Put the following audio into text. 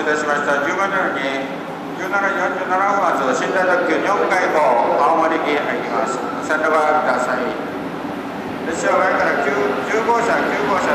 いたしました15時に17時47分発寝台特急日本海号青森に入ります。お線路はください。列車は前から9号車、9号車